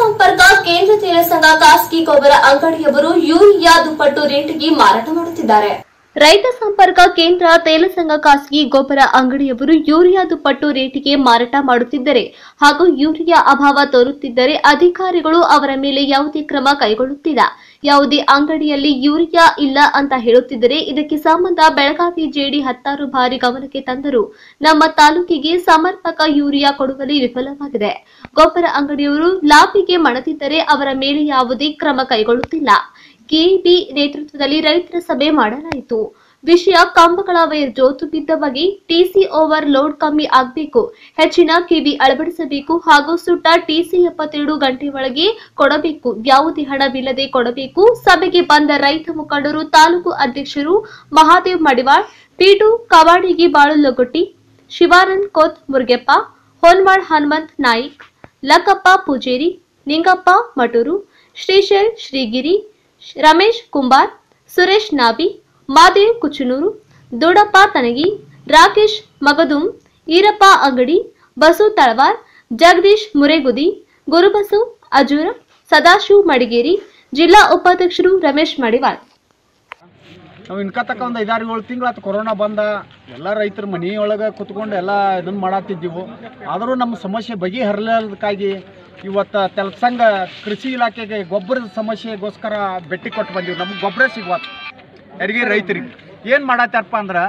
ಸಂಪರ್ಕ ಕೇಂದ್ರ ತೈಲ ಸಂಘ ಖಾಸಗಿ ಗೊಬ್ಬರ ಅಂಗಡಿಯವರು ಯೂರಿಯಾ ದುಪ್ಪಟ್ಟು ರೇಟ್ಗೆ ಮಾರಾಟ ಮಾಡುತ್ತಿದ್ದಾರೆ. ರೈತ ಸಂಪರ್ಕ ಕೇಂದ್ರ ತೈಲ ಸಂಘ ಖಾಸಗಿ ಗೊಬ್ಬರ ಅಂಗಡಿಯವರು ಯೂರಿಯಾ ದುಪ್ಪಟ್ಟು ರೇಟಿಗೆ ಮಾರಾಟ ಮಾಡುತ್ತಿದ್ದರೆ ಹಾಗೂ ಯೂರಿಯಾ ಅಭಾವ ತೋರುತ್ತಿದ್ದರೆ ಅಧಿಕಾರಿಗಳು ಅವರ ಮೇಲೆ ಯಾವುದೇ ಕ್ರಮ ಕೈಗೊಳ್ಳುತ್ತಿಲ್ಲ. ಯಾವುದೇ ಅಂಗಡಿಯಲ್ಲಿ ಯೂರಿಯಾ ಇಲ್ಲ ಅಂತ ಹೇಳುತ್ತಿದ್ದರೆ ಇದಕ್ಕೆ ಸಂಬಂಧ ಬೆಳಗಾವಿ ಜೆಡಿ 10 ಬಾರಿ ಗಮನಕ್ಕೆ ತಂದರೂ ನಮ್ಮ ತಾಲೂಕಿಗೆ ಸಮರ್ಪಕ ಯೂರಿಯಾ ಕೊಡುವಲ್ಲಿ ವಿಫಲವಾಗಿದೆ. ಗೊಬ್ಬರ ಅಂಗಡಿಯವರು ಲಾಭಿಗೆ ಮಣತಿದ್ದರೆ ಅವರ ಮೇಲೆ ಯಾವುದೇ ಕ್ರಮ ಕೈಗೊಳ್ಳುತ್ತಿಲ್ಲ. ಕೆಬಿ ನೇತೃತ್ವದಲ್ಲಿ ರೈತರ ಸಭೆ ಮಾಡಲಾಯಿತು. ವಿಷಯ ಕಂಬಗಳ ವೈರ್ ಜೋತು ಬಿದ್ದ ಬಗ್ಗೆ ಟಿಸಿ ಓವರ್ ಲೋಡ್ ಕಮ್ಮಿ ಆಗಬೇಕು, ಹೆಚ್ಚಿನ ಕೆಬಿ ಅಳವಡಿಸಬೇಕು ಹಾಗೂ ಸುಟ್ಟ ಟಿಸಿ 72 ಗಂಟೆ ಒಳಗೆ ಕೊಡಬೇಕು, ಯಾವುದೇ ಹಣವಿಲ್ಲದೆ ಕೊಡಬೇಕು. ಸಭೆಗೆ ಬಂದ ರೈತ ಮುಖಂಡರು ತಾಲೂಕು ಅಧ್ಯಕ್ಷರು ಮಹಾದೇವ್ ಮಡಿವಾಳ್, ಪೀಟು ಕವಾಡಿಗಿ ಬಾಳುಲಗೊಟ್ಟಿ, ಶಿವಾನಂದ್ ಕೋತ್ ಮುರುಗೆಪ್ಪ, ಹೊನ್ಮಾಳ್ ಹನುಮಂತ್ ನಾಯ್ಕ್, ಲಕ್ಕಪ್ಪ ಪೂಜೇರಿ, ನಿಂಗಪ್ಪ ಮಟೂರು, ಶ್ರೀಶೈಲ್ ಶ್ರೀಗಿರಿ, ರಮೇಶ್ ಕುಂಬಾರ್, ಸುರೇಶ್ ನಾಬಿ, ಮಾದೇವ್ ಕುಚನೂರು, ದೊಡ್ಡಪ್ಪ ತನಗಿ, ರಾಕೇಶ್ ಮಗದುಂ, ಈರಪ್ಪ ಅಂಗಡಿ, ಬಸು ತಳವಾರ್, ಜಗದೀಶ್ ಮುರೇಗುದಿ, ಗುರುಬಸು ಅಜೂರ, ಸದಾಶಿವ್ ಮಡಿಗೇರಿ, ಜಿಲ್ಲಾ ಉಪಾಧ್ಯಕ್ಷರು ರಮೇಶ್ ಮಡಿವಾಳ್. ನಾವು ಇನ್ಕತಕ್ಕ ಒಂದು 5-7 ತಿಂಗಳಾತು ಕೊರೋನಾ ಬಂದ, ಎಲ್ಲ ರೈತರ ಮನೆಯೊಳಗೆ ಕುತ್ಕೊಂಡು ಎಲ್ಲ ಇದನ್ನು ಮಾಡತ್ತಿದ್ದೀವಿ. ಆದರೂ ನಮ್ಮ ಸಮಸ್ಯೆ ಬಗೆಹರಿಯೋದಕ್ಕಾಗಿ ಇವತ್ತು ತೆಲಸಂಗ ಕೃಷಿ ಇಲಾಖೆಗೆ ಗೊಬ್ಬರದ ಸಮಸ್ಯೆಗೋಸ್ಕರ ಭೇಟಿ ಕೊಟ್ಟು ಬಂದೀವಿ. ನಮ್ಗೆ ಗೊಬ್ಬರ ಸಿಗುವತ್ತು ಯಾರಿಗೆ ರೈತರಿಗೆ ಏನು ಮಾಡತ್ತಾರಪ್ಪ ಅಂದ್ರೆ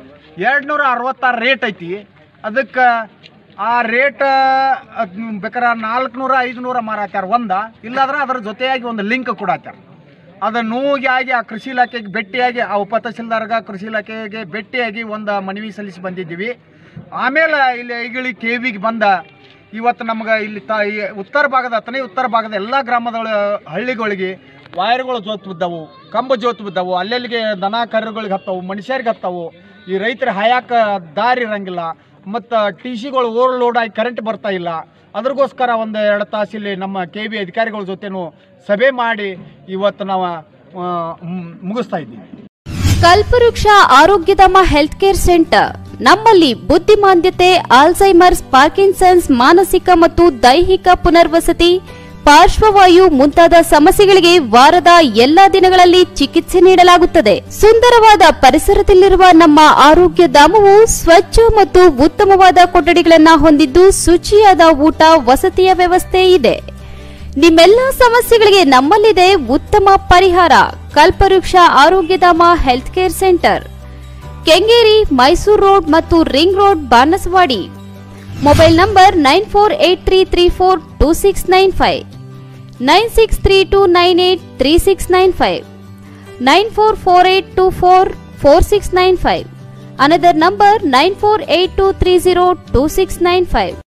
266 ರೇಟ್ ಐತಿ. ಅದಕ್ಕೆ ಆ ರೇಟ್ ಬೇಕಾರೆ 400-500 ಮಾರಾತ್ಯಾರ ಇಲ್ಲಾದ್ರೆ ಅದರ ಜೊತೆಯಾಗಿ ಒಂದು ಲಿಂಕ್ ಕೊಡತ್ತಾರ. ಅದು ನೋವಿಗೆ ಆಗಿ ಆ ಕೃಷಿ ಇಲಾಖೆಗೆ ಭೇಟಿಯಾಗಿ ಆ ಉಪ ತಹಸೀಲ್ದಾರ್ಗ ಕೃಷಿ ಇಲಾಖೆಗೆ ಭೇಟಿಯಾಗಿ ಒಂದು ಮನವಿ ಸಲ್ಲಿಸಿ ಬಂದಿದ್ದೀವಿ. ಆಮೇಲೆ ಇಲ್ಲಿ ಐಗಿಳಿ ಕೆವಿಗೆ ಬಂದ ಇವತ್ತು ನಮ್ಗೆ ಇಲ್ಲಿ ಉತ್ತರ ಭಾಗದ ಎಲ್ಲ ಗ್ರಾಮದ ಹಳ್ಳಿಗಳಿಗೆ ವೈರ್ಗಳು ಜೋತು ಬಿದ್ದವು, ಕಂಬ ಜೋತು ಬಿದ್ದವು, ಅಲ್ಲೆಲ್ಲಿಗೆ ದನ ಕರುಗಳಿಗೆ ಹತ್ತವು, ಮನುಷ್ಯರಿಗೆ ಹತ್ತವು. ಈ ರೈತರ ಹಾಯಾಕ ದಾರಿ ಇರಂಗಿಲ್ಲ ಮತ್ತು ಟಿ ಸಿಗಳು ಓವರ್ಲೋಡ್ ಆಗಿ ಕರೆಂಟ್ ಬರ್ತಾ ಇಲ್ಲ. ಅದ್ರಗೋಸ್ಕರ 1-2 ತಾಸು ಇಲ್ಲಿ ನಮ್ಮ ಕೆಬಿ ಅಧಿಕಾರಿಗಳ ಜೊತೆನೂ ಸಭೆ ಮಾಡಿ ಇವತ್ತು ನಾವು ಮುಗಿಸ್ತಾ ಇದ್ದೀವಿ. ಕಲ್ಪವೃಕ್ಷ ಆರೋಗ್ಯಧಾಮ ಹೆಲ್ತ್ ಕೇರ್ ಸೆಂಟರ್ ನಮ್ಮಲ್ಲಿ ಬುದ್ಧಿಮಾಂದ್ಯತೆ, ಆಲ್ಝೈಮರ್ಸ್, ಪಾರ್ಕಿನ್ಸನ್ಸ್, ಮಾನಸಿಕ ಮತ್ತು ದೈಹಿಕ ಪುನರ್ವಸತಿ, ಪಾರ್ಶ್ವವಾಯು ಮುಂತಾದ ಸಮಸ್ಯೆಗಳಿಗೆ ವಾರದ ಎಲ್ಲಾ ದಿನಗಳಲ್ಲಿ ಚಿಕಿತ್ಸೆ ನೀಡಲಾಗುತ್ತದೆ. ಸುಂದರವಾದ ಪರಿಸರದಲ್ಲಿರುವ ನಮ್ಮ ಆರೋಗ್ಯ ಧಾಮವು ಸ್ವಚ್ಛ ಮತ್ತು ಉತ್ತಮವಾದ ಕೊಠಡಿಗಳನ್ನು ಹೊಂದಿದ್ದು ಶುಚಿಯಾದ ಊಟ ವಸತಿಯ ವ್ಯವಸ್ಥೆ ಇದೆ. ನಿಮ್ಮೆಲ್ಲ ಸಮಸ್ಯೆಗಳಿಗೆ ನಮ್ಮಲ್ಲಿದೆ ಉತ್ತಮ ಪರಿಹಾರ. Kalpavriksha Arogyadhama health care centre, Kengeri, Mysuru road ಮತ್ತು ring road, Banaswadi. Mobile number 9483342695, 9632983695, 9448244695. Another number 9482302695.